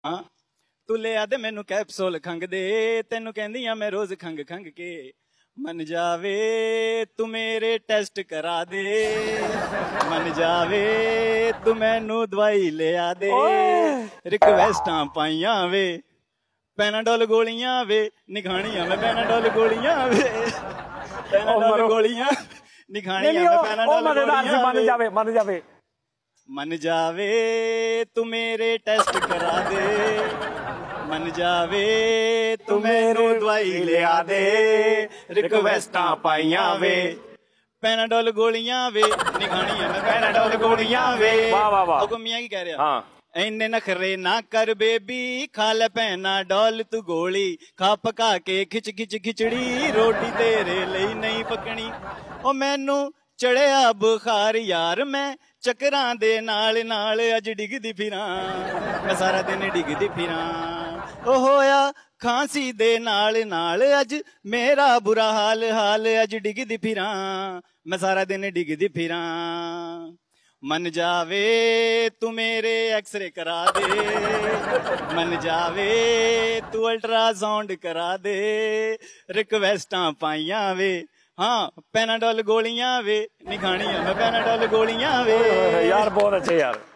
ਹਾਂ ਤੂੰ ਲਿਆ ਦੇ ਮੈਨੂੰ ਕੈਪਸੂਲ ਖੰਗ ਦੇ ਤੈਨੂੰ ਕਹਿੰਦੀ ਆ ਮੈਂ ਰੋਜ਼ ਖੰਗ ਖੰਗ ਕੇ मन जावे तू मेरे टेस्ट करा दे मन जावे तू मैनू दवाई लिया दे रिक्वेस्टां पाइया वे पैनाडोल गोलियां वे निखानियां मैं पैनाडोल गोलियां वे पैनाडोल गोलियां निखानियां मैं पैनाडोल गोलियां मन जावे तू मेरे टेस्ट करा दे मन जावे तू मैनू दवाई लिया दे रिक्वेस्टां पाइया वे पैनाडोल गोलियां वे निखानियां मैं पैनाडोल गोलियां वे मियां की कह रहा इन्ने नखरे ना कर बेबी खा ले पैनाडोल तू गोली खा पका के खिच खिच खिचड़ी रोटी तेरे लिए नहीं पकनी ओ मैनू चढ़िया बुखार यार मैं चक्करां दे नाल नाल अज डिगदी फिरां मैं सारा दिन डिगदी फिरां ओ होया खांसी दे नाल नाल अज मेरा बुरा हाल हाल अज डिगदी फिरां मैं सारा दिन डिगदी फिरां मन जावे तू मेरे एक्सरे करा दे मन जावे तू अल्ट्रासाउंड करा दे रिक्वेस्टां पाइया वे हाँ पैनाडोल गोलियां वे निखानियां मैं पैनाडोल गोलियां वे यार बहुत अच्छे यार।